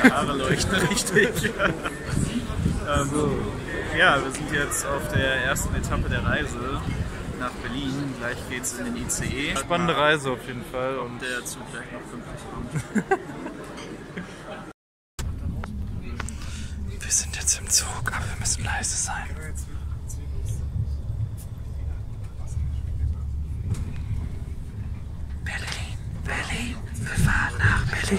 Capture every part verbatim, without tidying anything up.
Deine Haare leuchten richtig. ähm, ja, wir sind jetzt auf der ersten Etappe der Reise nach Berlin. Gleich geht's in den I C E. Spannende Reise auf jeden Fall. Und der Zug gleich noch pünktlich kommt. Wir sind jetzt im Zug, aber wir müssen leise sein. Berlin, Berlin, wir fahren nach Berlin.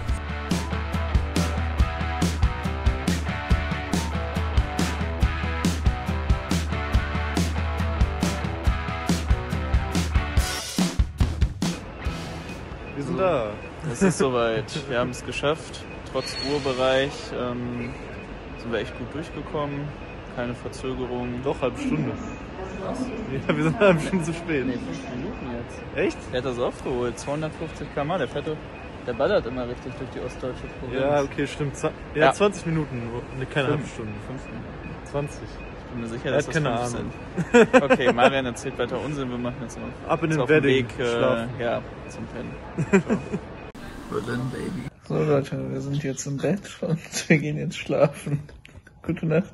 Wir sind da. Es ist soweit. Wir haben es geschafft. Trotz Ruhebereich ähm, sind wir echt gut durchgekommen. Keine Verzögerung. Doch, halbe Stunde. Was? Ja, wir sind eine halbe Stunde zu spät. Nee, fünf Minuten jetzt. Echt? Der hat das aufgeholt. zweihundertfünfzig Kilometer pro Stunde. Der fährt, der ballert immer richtig durch die ostdeutsche Provinz. Ja, okay, stimmt. Ja, Ja. zwanzig Minuten. Ne, keine halbe Fünf. Stunde. Fünf Minuten. zwanzig. Ich bin mir sicher, Er dass hat das keine fünf Ahnung. sind. Okay, Marian erzählt weiter Unsinn. Wir machen jetzt noch Ab in uns den auf den Wedding. Weg äh, Schlafen. ja, zum Pennen. Berlin, Baby. So Leute, wir sind jetzt im Bett und wir gehen jetzt schlafen. Gute Nacht.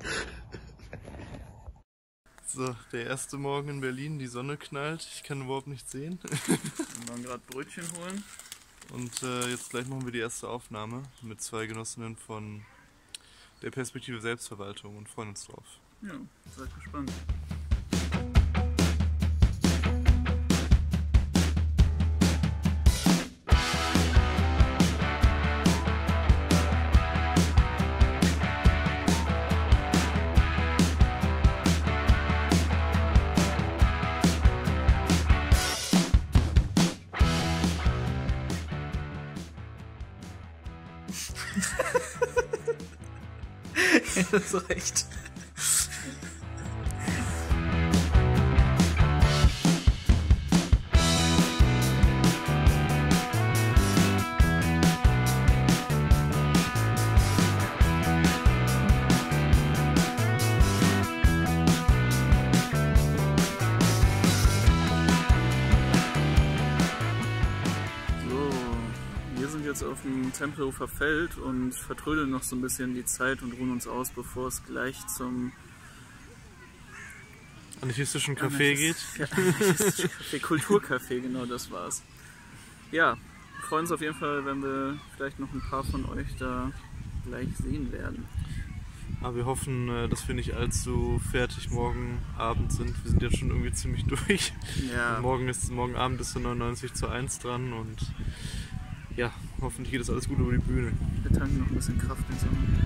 So, der erste Morgen in Berlin, die Sonne knallt, ich kann überhaupt nichts sehen. Wir wollen gerade Brötchen holen. Und äh, jetzt gleich machen wir die erste Aufnahme mit zwei Genossinnen von der Perspektive Selbstverwaltung und freuen uns drauf. Ja, seid gespannt. Das ist recht. Jetzt auf dem Tempelhofer Feld und vertrödeln noch so ein bisschen die Zeit und ruhen uns aus, bevor es gleich zum anarchistischen Café geht. Anarchistischen Café, Kulturcafé, genau das war's. Ja, wir freuen uns auf jeden Fall, wenn wir vielleicht noch ein paar von euch da gleich sehen werden. Aber wir hoffen, dass wir nicht allzu fertig morgen Abend sind. Wir sind jetzt schon irgendwie ziemlich durch. Ja. Morgen, ist, morgen Abend ist so neunundneunzig zu eins dran und ja, hoffentlich geht das alles gut über die Bühne. Wir tanken noch ein bisschen Kraft in Sonne.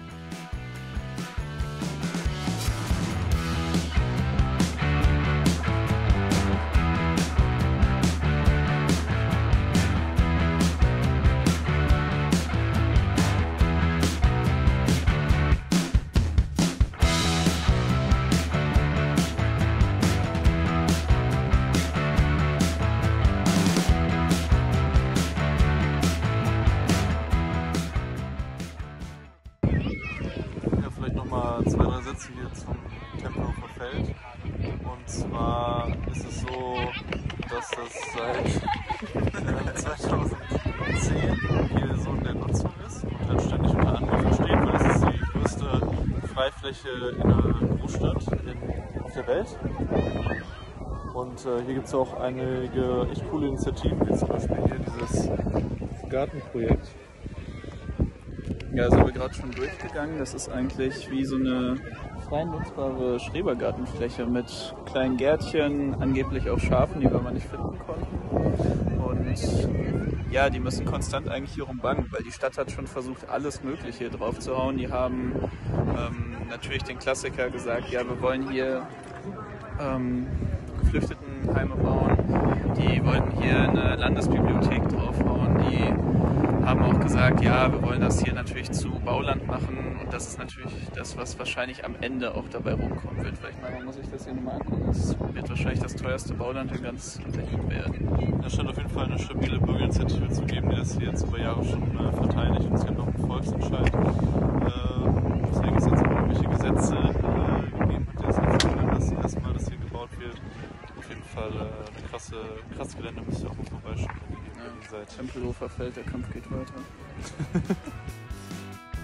Zwei, drei Sätze hier zum Tempelhofer Feld. Und zwar ist es so, dass das seit zweitausendzehn hier so in der Nutzung ist und halt ständig unter Angriff steht, weil es ist die größte Freifläche in einer Großstadt in, auf der Welt. Und äh, hier gibt es auch einige echt coole Initiativen, wie zum Beispiel hier dieses Gartenprojekt. Ja, sind wir gerade schon durchgegangen. Das ist eigentlich wie so eine frei nutzbare Schrebergartenfläche mit kleinen Gärtchen, angeblich auch Schafen, die wir aber nicht finden konnten. Und ja, die müssen konstant eigentlich hier rumbangen, weil die Stadt hat schon versucht, alles Mögliche drauf zu hauen. Die haben ähm, natürlich den Klassiker gesagt, ja, wir wollen hier ähm, Geflüchtetenheime bauen. Die wollten hier eine Landesbibliothek draufhauen. Die haben auch gesagt, ja, wir wollen das hier natürlich zu Bauland machen und das ist natürlich das, was wahrscheinlich am Ende auch dabei rumkommen wird. Vielleicht mal, man muss sich das hier nochmal angucken. Das wird wahrscheinlich das teuerste Bauland in ganz Berlin werden. Da scheint auf jeden Fall eine stabile Bürgerinitiative zu geben, die das hier jetzt über Jahre schon äh, verteidigt und es gibt auch einen Volksentscheid, äh, deswegen es jetzt auch irgendwelche Gesetze äh, gegeben hat, die das jetzt verhindern, dass erstmal das hier gebaut wird. Auf jeden Fall äh, eine krasse, krasse Gelände, müsst ihr auch mal vorbeischauen. Ja, Tempelhofer Feld, der Kampf geht weiter.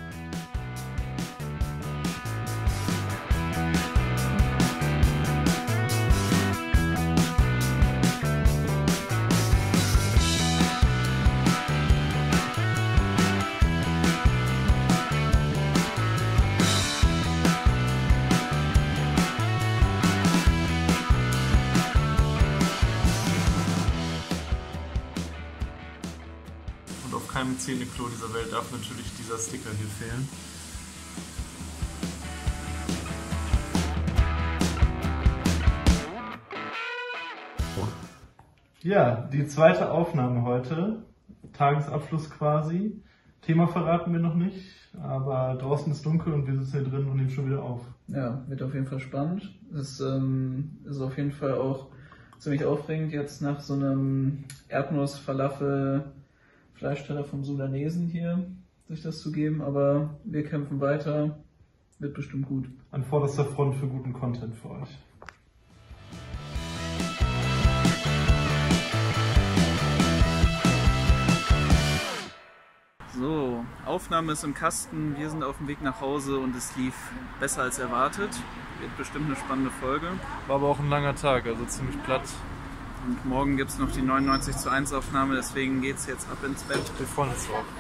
keinem Zähneklo dieser Welt darf natürlich dieser Sticker hier fehlen. Ja, die zweite Aufnahme heute, Tagesabschluss quasi. Thema verraten wir noch nicht, aber draußen ist dunkel und wir sitzen hier drin und nehmen schon wieder auf. Ja, wird auf jeden Fall spannend. Es ähm, ist auf jeden Fall auch ziemlich aufregend, jetzt nach so einem Erdnuss-Falafel-Fleischteller vom Sudanesen hier sich das zu geben, aber wir kämpfen weiter, wird bestimmt gut. An vorderster Front für guten Content für euch. So, Aufnahme ist im Kasten, wir sind auf dem Weg nach Hause und es lief besser als erwartet. Wird bestimmt eine spannende Folge. War aber auch ein langer Tag, also ziemlich platt. Und morgen gibt es noch die neunundneunzig zu eins Aufnahme, deswegen geht es jetzt ab ins Bett. Wir freuen uns drauf.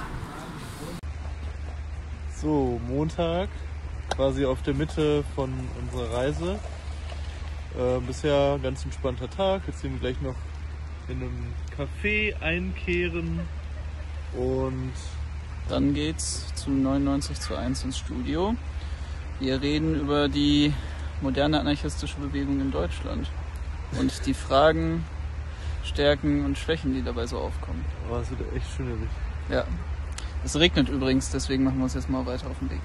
So, Montag, quasi auf der Mitte von unserer Reise. Äh, bisher ganz entspannter Tag. Jetzt sehen wir gleich noch in einem Café einkehren. Und dann geht's zu neunundneunzig zu eins ins Studio. Wir reden über die moderne anarchistische Bewegung in Deutschland und die Fragen, Stärken und Schwächen, die dabei so aufkommen. Oh, das wird echt schön erwischt. Ja. Es regnet übrigens, deswegen machen wir uns jetzt mal weiter auf den Weg.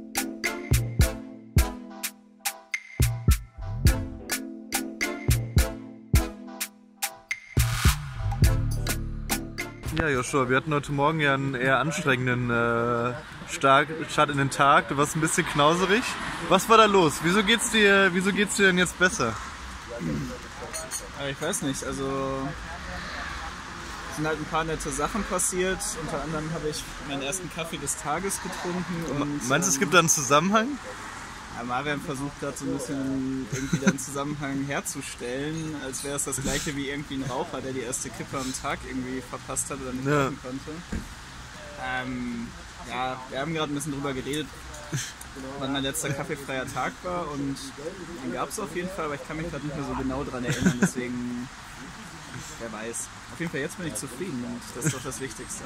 Ja, Joshua, wir hatten heute Morgen ja einen eher anstrengenden äh, Start in den Tag. Du warst ein bisschen knauserig. Was war da los? Wieso geht's dir, wieso geht's dir denn jetzt besser? Aber ich weiß nicht, also es sind halt ein paar nette Sachen passiert. Unter anderem habe ich meinen ersten Kaffee des Tages getrunken. Und, Meinst du, es gibt da einen Zusammenhang? Ja, Marian versucht gerade so ein bisschen irgendwie da einen Zusammenhang herzustellen, als wäre es das gleiche wie irgendwie ein Raucher, der die erste Kippe am Tag irgendwie verpasst hat oder nicht ja. machen konnte. Ähm, ja, wir haben gerade ein bisschen drüber geredet, wann mein letzter kaffeefreier Tag war und den gab es auf jeden Fall, aber ich kann mich gerade nicht mehr so genau dran erinnern, deswegen, wer weiß. Auf jeden Fall, jetzt bin ich zufrieden und das ist doch das Wichtigste.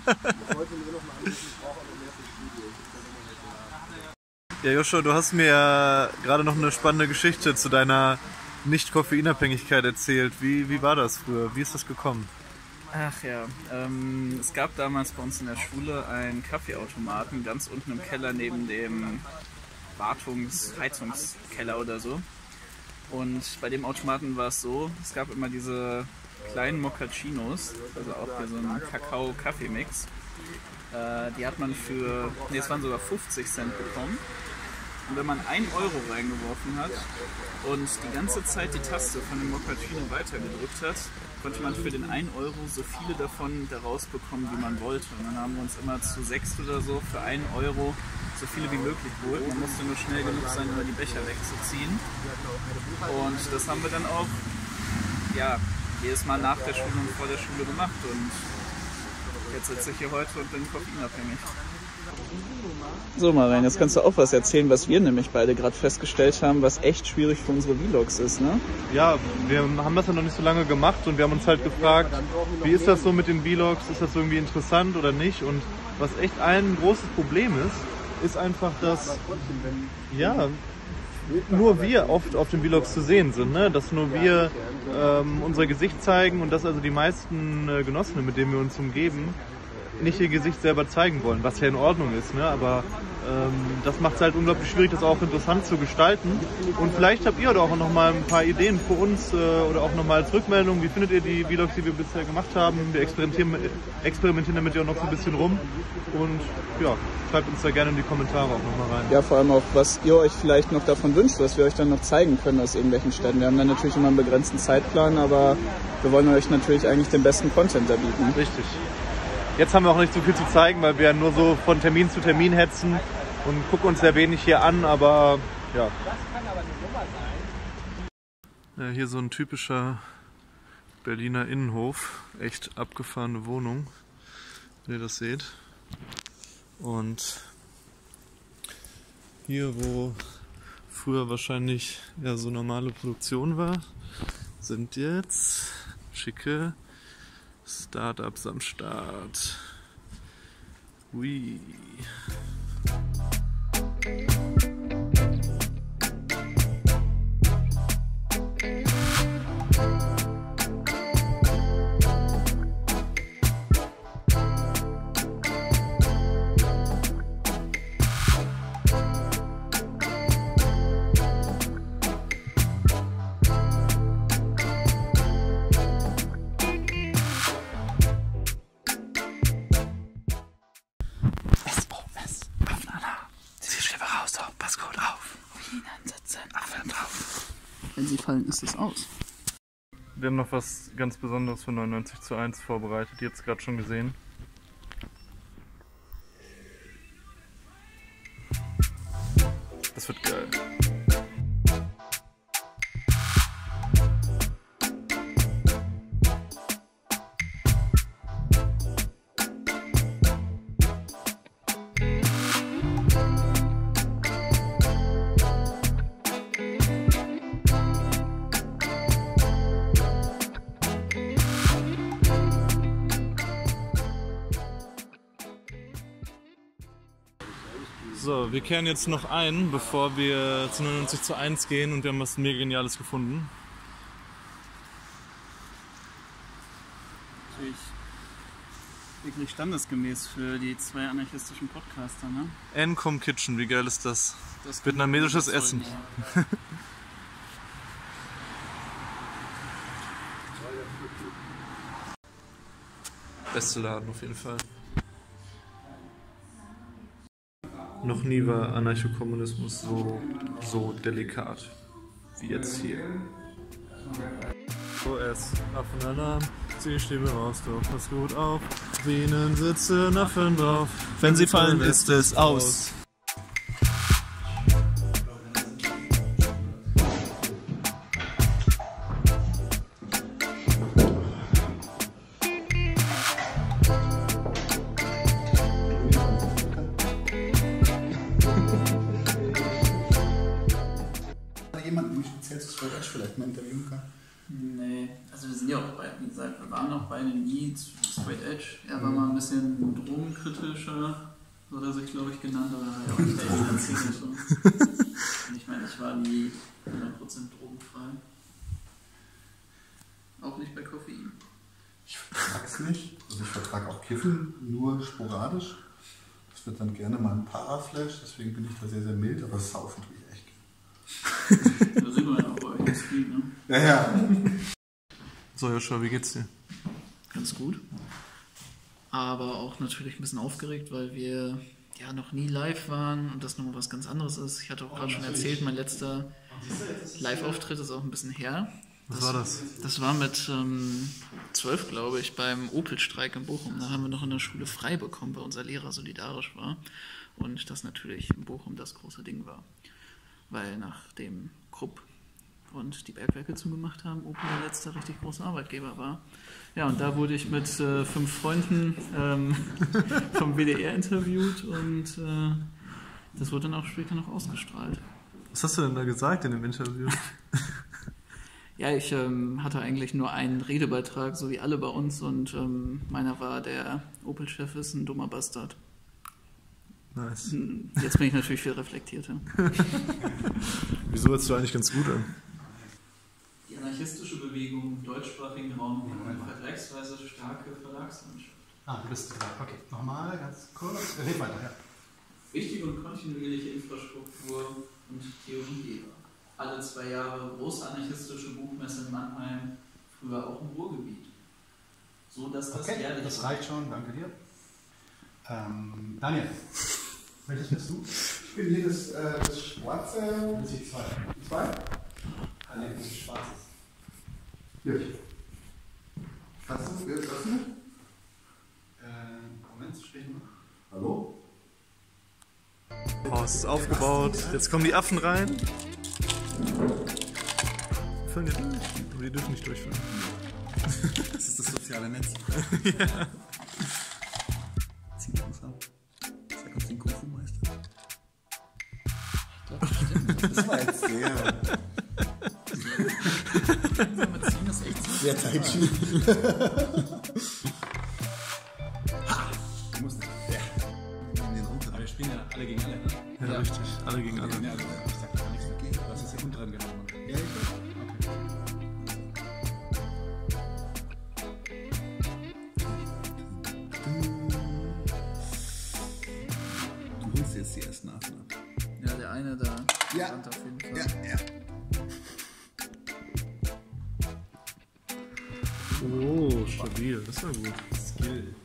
Ja, Joshua, du hast mir ja gerade noch eine spannende Geschichte zu deiner Nicht-Koffeinabhängigkeit erzählt. Wie, wie war das früher? Wie ist das gekommen? Ach ja, ähm, es gab damals bei uns in der Schule einen Kaffeeautomaten ganz unten im Keller neben dem Wartungs-, Heizungskeller oder so. Und bei dem Automaten war es so, es gab immer diese kleinen Moccacinos, also auch hier so ein Kakao-Kaffeemix. Äh, die hat man für, nee, es waren sogar fünfzig Cent bekommen. Und wenn man einen Euro reingeworfen hat und die ganze Zeit die Taste von dem Moccacino weitergedrückt hat, konnte man für den einen Euro so viele davon da rausbekommen, wie man wollte. Und dann haben wir uns immer zu sechst oder so für einen Euro so viele wie möglich geholt. Man musste nur schnell genug sein, um die Becher wegzuziehen. Und das haben wir dann auch ja, jedes Mal nach der Schule und vor der Schule gemacht. Und jetzt sitze ich hier heute und bin koffeinabhängig. So Marian, jetzt kannst du auch was erzählen, was wir nämlich beide gerade festgestellt haben, was echt schwierig für unsere Vlogs ist, ne? Ja, wir haben das ja noch nicht so lange gemacht und wir haben uns halt gefragt, wie ist das so mit den Vlogs, ist das irgendwie interessant oder nicht? Und was echt ein großes Problem ist, ist einfach, dass ja, nur wir oft auf den Vlogs zu sehen sind, ne? Dass nur wir ähm, unser Gesicht zeigen und dass also die meisten äh, Genossinnen, mit denen wir uns umgeben, nicht ihr Gesicht selber zeigen wollen, was ja in Ordnung ist, ne? Aber ähm, das macht es halt unglaublich schwierig, das auch interessant zu gestalten. Und vielleicht habt ihr doch auch noch mal ein paar Ideen für uns äh, oder auch noch mal als Rückmeldung. Wie findet ihr die Vlogs, die wir bisher gemacht haben? Wir experimentieren, experimentieren damit ja auch noch so ein bisschen rum. Und ja, schreibt uns da gerne in die Kommentare auch noch mal rein. Ja, vor allem auch, was ihr euch vielleicht noch davon wünscht, was wir euch dann noch zeigen können aus irgendwelchen Städten. Wir haben dann natürlich immer einen begrenzten Zeitplan, aber wir wollen euch natürlich eigentlich den besten Content da bieten. Richtig. Jetzt haben wir auch nicht so viel zu zeigen, weil wir nur so von Termin zu Termin hetzen und gucken uns sehr wenig hier an, aber ja. Ja, hier so ein typischer Berliner Innenhof, echt abgefahrene Wohnung, wenn ihr das seht. Und hier, wo früher wahrscheinlich ja so normale Produktion war, sind jetzt schicke Startups am Start. Ui. Wenn sie fallen, ist es aus. Wir haben noch was ganz Besonderes für neunundneunzig zu eins vorbereitet, jetzt gerade schon gesehen. Das wird geil. So, wir kehren jetzt noch ein, bevor wir zu neunundneunzig zu eins gehen und wir haben was mega Geniales gefunden. Natürlich wirklich standesgemäß für die zwei anarchistischen Podcaster, ne? Encom Kitchen, wie geil ist das? Das Vietnamesisches Essen. Ja. Beste Laden auf jeden Fall. Noch nie war Anarchokommunismus so, so delikat wie jetzt hier. O S, Affenalarm, zieh Stimme raus, doch pass gut auf. Bienen sitzen Affen drauf. Wenn sie fallen, ist es aus. Jemanden, wie speziell zu Straight Edge vielleicht mal interviewen kann? Nee, also wir sind ja auch bei, wie gesagt, wir waren auch beide nie zu Straight Edge. Er war mal ein bisschen drogenkritischer, so hat er sich, glaube ich, genannt, aber er hat ja auch nicht echt erzählt. So. Und ich meine, ich war nie hundert Prozent drogenfrei. Auch nicht bei Koffein. Ich vertrage es nicht. Also ich vertrage auch Kiffen, nur sporadisch. Das wird dann gerne mal ein Paraflash, deswegen bin ich da sehr, sehr mild, aber saufen tue ich echt. Da sieht man ja auch bei euch im Stream, ne? Ja, ja. So, Joshua, wie geht's dir? Ganz gut. Aber auch natürlich ein bisschen aufgeregt, weil wir ja noch nie live waren und das nochmal was ganz anderes ist. Ich hatte auch gerade schon erzählt, mein letzter Live-Auftritt ist auch ein bisschen her. Was das, war das? Das war mit ähm, zwölf, glaube ich, beim Opel-Streik in Bochum. Da haben wir noch in der Schule frei bekommen, weil unser Lehrer solidarisch war. Und das natürlich in Bochum das große Ding war. Weil nachdem Krupp und die Bergwerke zugemacht haben, Opel der letzte richtig große Arbeitgeber war. Ja, und da wurde ich mit äh, fünf Freunden ähm, vom W D R interviewt und äh, das wurde dann auch später noch ausgestrahlt. Was hast du denn da gesagt in dem Interview? Ja, ich ähm, hatte eigentlich nur einen Redebeitrag, so wie alle bei uns, und ähm, meiner war, der Opel-Chef ist ein dummer Bastard. Nice. Jetzt bin ich natürlich viel reflektierter. Wieso hörst du eigentlich ganz gut an? Die anarchistische Bewegung im deutschsprachigen Raum hat eine vergleichsweise starke Verlagslandschaft. Ah, du bist da. Okay, nochmal ganz kurz. Red weiter, ja. Wichtige und kontinuierliche Infrastruktur und Theoriegeber. Alle zwei Jahre große anarchistische Buchmesse in Mannheim, früher auch im Ruhrgebiet. So dass das Okay, jährlich. das reicht schon, danke dir. Ähm, Daniel, welches bist du? Ich bin hier das, äh, das schwarze. Das ist die zwei. Die zwei? Ah, nee, das ist schwarzes. Hier. Kannst du das öffnen? Äh, Moment, stehen. Hallo? Haus ist aufgebaut, jetzt kommen die Affen rein. Fallen die durch? Aber die dürfen nicht durchfallen. Das ist das soziale Netz. Ja. Zieh uns ab. Sag uns den Kung-Fu-Meister. Ich glaube, das stimmt. Das war jetzt sehr. Das ist echt so. Sehr zeitschnittig. Ha! Du musst nicht. Ja. erst nach. Ne? Ja, der eine da. Ja. Stand auf jeden Fall. Ja, ja. Oh, stabil, das war gut. Skill.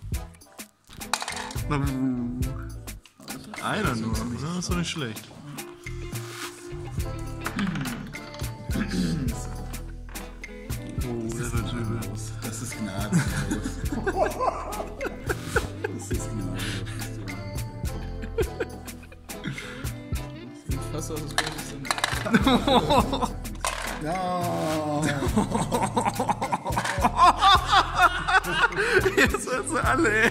Einer nur, das ist doch nicht schlecht. Oh, der wird übel. Das ist gnadenlos. Das ist gnadenlos. Fast was das Gleiche sind. No. Jetzt sind sie alle, ey.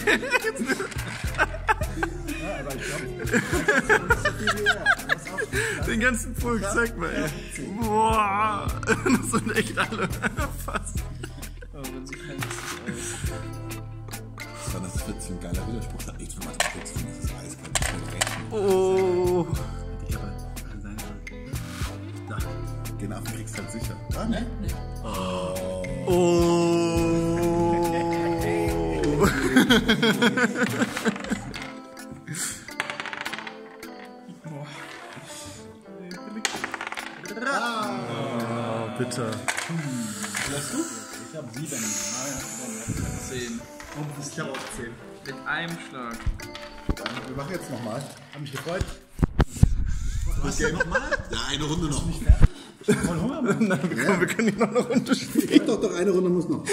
Ja, aber ich glaube, das ist so viel wie er. Den ganzen Pulk, zeig mal, ey. Boah, das sind echt alle fast. Aber wenn sie kennen, ist es Das war das wird so ein geiler Widerspruch. Da nichts mit Mathematik zu tun, das ist eiskalt. Ich will rechnen. Oh. Ich habe sein Da. Den Affen kriegst du halt sicher. Ah, ne? Nee. Oh. Oh. Oh, bitter. Hast du? Ich habe sieben. zehn. Ich habe auch zehn. Mit einem Schlag. Wir machen jetzt nochmal. Hab mich gefreut. Was denn nochmal? Ja, eine Runde noch. Nicht fertig? Ich hab voll Hunger. Mann. Nein, wir, können, wir können nicht noch eine Runde spielen. Geht doch, doch eine Runde muss noch.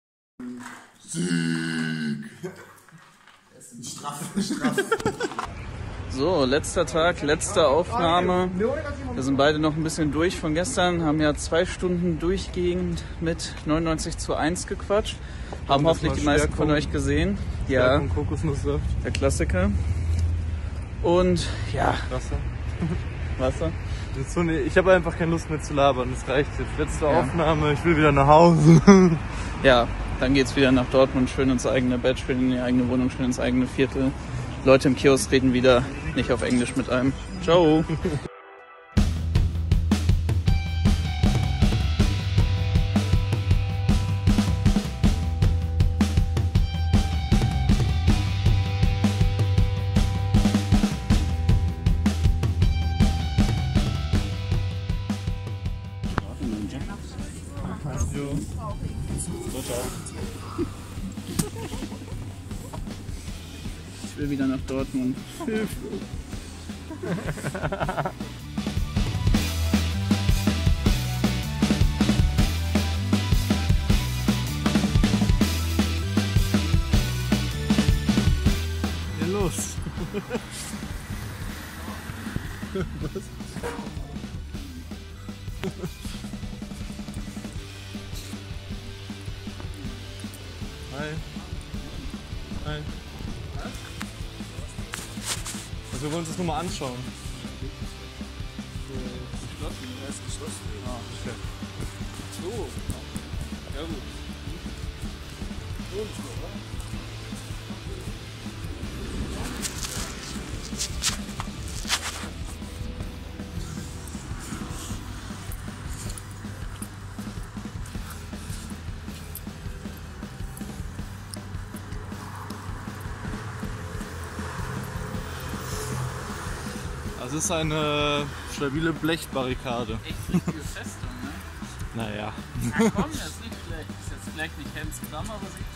Straff, straff. So, letzter Tag, letzte Aufnahme. Wir sind beide noch ein bisschen durch von gestern, haben ja zwei Stunden durchgehend mit neunundneunzig zu eins gequatscht. Haben das hoffentlich mal die meisten Stärkung. von euch gesehen. Ja, Und Kokosnusssaft. der Klassiker. Und ja, Wasser. Wasser. Das ist so eine, ich habe einfach keine Lust mehr zu labern. Das reicht jetzt. Letzte Ja. Aufnahme. Ich will wieder nach Hause. Ja, dann geht's wieder nach Dortmund, schön ins eigene Bett, schön in die eigene Wohnung, schön ins eigene Viertel. Leute im Kiosk reden wieder nicht auf Englisch mit einem. Ciao. Ich will wieder nach Dortmund. Ja, los. Hi. Hi. Also wir wollen uns das nur mal anschauen. Geschlossen, er ist geschlossen. Ah, okay. So. Ja gut. Das ist eine stabile Blechbarrikade. Echt richtige Festung, ne? Naja. Na komm, das ist nicht schlecht. Ist jetzt vielleicht nicht Hans Kram, aber sieht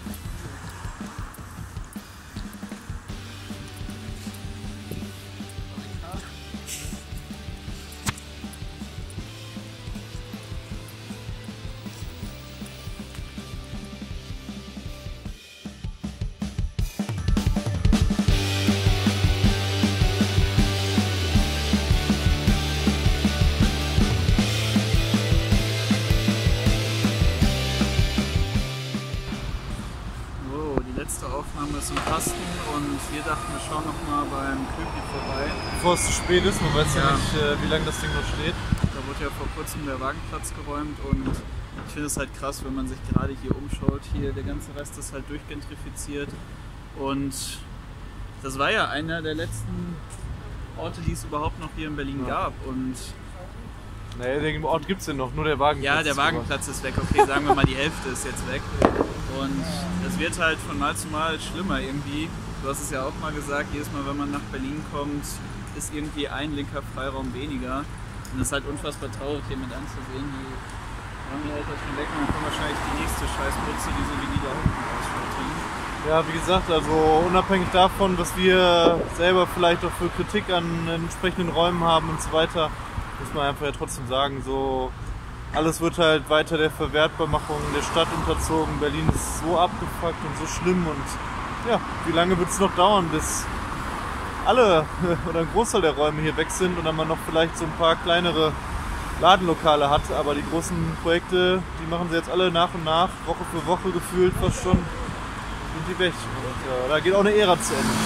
letzte Aufnahme ist im Kasten und wir dachten, wir schauen noch mal beim Köpi vorbei. Bevor es zu spät ist, man weiß ja, Ja. nicht, äh, wie lange das Ding noch steht. Da wurde ja vor kurzem der Wagenplatz geräumt und ich finde es halt krass, wenn man sich gerade hier umschaut. Hier, der ganze Rest ist halt durchgentrifiziert und das war ja einer der letzten Orte, die es überhaupt noch hier in Berlin Ja. gab. Und Naja, den Ort gibt es ja noch, nur der Wagenplatz. ja, der ist vorbei. Wagenplatz ist weg. Okay, sagen wir mal, die Hälfte ist jetzt weg. Und es wird halt von Mal zu Mal schlimmer irgendwie. Du hast es ja auch mal gesagt, jedes Mal, wenn man nach Berlin kommt, ist irgendwie ein linker Freiraum weniger. Und es ist halt unfassbar traurig, hier mit anzusehen. Die räumen halt das schon weg und dann kommt wahrscheinlich die nächste Scheißbutze, die so wie die da unten ausschaut. Ja, wie gesagt, also unabhängig davon, was wir selber vielleicht auch für Kritik an entsprechenden Räumen haben und so weiter, muss man einfach ja trotzdem sagen, so alles wird halt weiter der Verwertbarmachung der Stadt unterzogen. Berlin ist so abgefuckt und so schlimm und ja, wie lange wird es noch dauern, bis alle oder ein Großteil der Räume hier weg sind und dann man noch vielleicht so ein paar kleinere Ladenlokale hat, aber die großen Projekte, die machen sie jetzt alle nach und nach, Woche für Woche gefühlt fast schon, sind die weg. Und äh, da geht auch eine Ära zu Ende.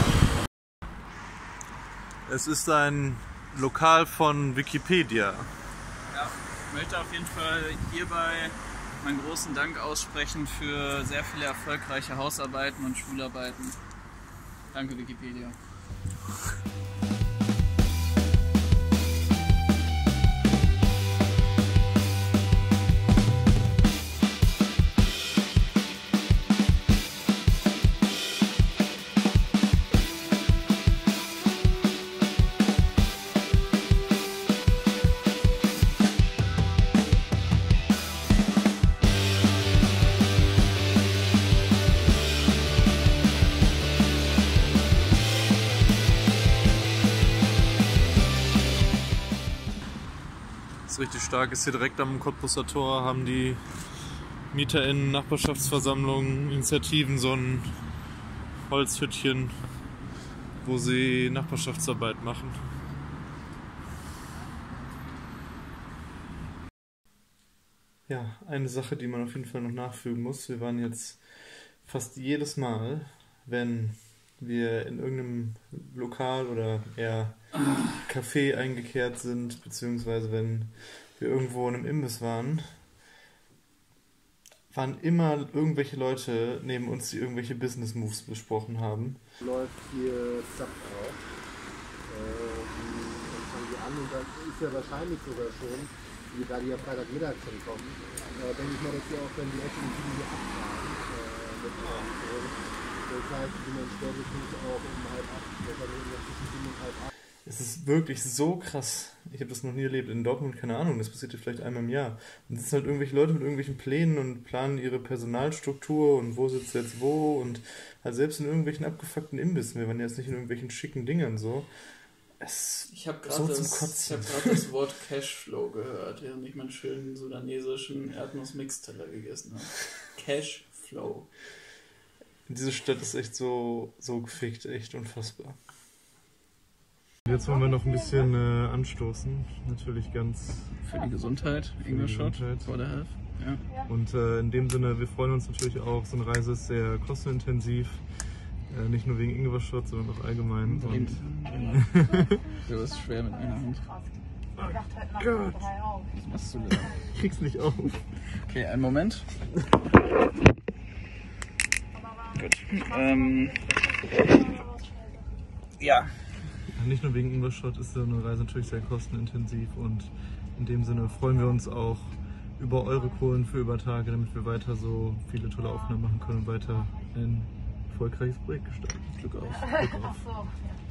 Es ist ein Lokal von Wikipedia. Ja, ich möchte auf jeden Fall hierbei meinen großen Dank aussprechen für sehr viele erfolgreiche Hausarbeiten und Schularbeiten. Danke Wikipedia. Das ist richtig stark, ist hier direkt am Cottbuser Tor, haben die MieterInnen, Nachbarschaftsversammlungen, Initiativen so ein Holzhüttchen, wo sie Nachbarschaftsarbeit machen. Ja, eine Sache, die man auf jeden Fall noch nachfügen muss. Wir waren jetzt fast jedes Mal, wenn wir in irgendeinem Lokal oder eher Café eingekehrt sind, beziehungsweise wenn wir irgendwo in einem Imbiss waren, waren immer irgendwelche Leute neben uns, die irgendwelche Business Moves besprochen haben. Läuft hier Zap drauf. Ähm, dann fangen wir an und dann ist ja wahrscheinlich sogar schon, wie da die ja Freitag Mittag schon kommen, äh, denke ich mal, dass wir auch dann direkt um sieben Uhr abfahren. Äh, mit äh, das heißt, die man spätestens auch um halb acht, oder zwischen sieben und halb acht. Es ist wirklich so krass. Ich habe das noch nie erlebt. In Dortmund, keine Ahnung, das passiert ja vielleicht einmal im Jahr. Und es sitzen halt irgendwelche Leute mit irgendwelchen Plänen und planen ihre Personalstruktur und wo sitzt jetzt wo und halt selbst in irgendwelchen abgefuckten Imbissen. Wir waren jetzt nicht in irgendwelchen schicken Dingern so. Es Ich habe so gerade zum das, Kotzen. ich hab grad das Wort Cashflow gehört, während ich meinen schönen sudanesischen Erdnuss-Mixteller gegessen habe. Cashflow. Diese Stadt ist echt so, so gefickt, echt unfassbar. Jetzt wollen wir noch ein bisschen äh, anstoßen, natürlich ganz Für die Gesundheit, Ingwer-Shot, Gesundheit. for the health. Ja. Und äh, in dem Sinne, wir freuen uns natürlich auch, so eine Reise ist sehr kostenintensiv, äh, nicht nur wegen Ingwer-Shot, sondern auch allgemein. Und Du bist schwer mit einer Hand. Oh Gott, Was machst du da? ich krieg's nicht auf. Okay, einen Moment. Gut. Ähm, ja. Nicht nur wegen Ingwer-Shot ist so eine Reise natürlich sehr kostenintensiv und in dem Sinne freuen wir uns auch über eure Kohlen für Übertage, damit wir weiter so viele tolle Aufnahmen machen können und weiter ein erfolgreiches Projekt gestalten. Glück auf. Glück auf.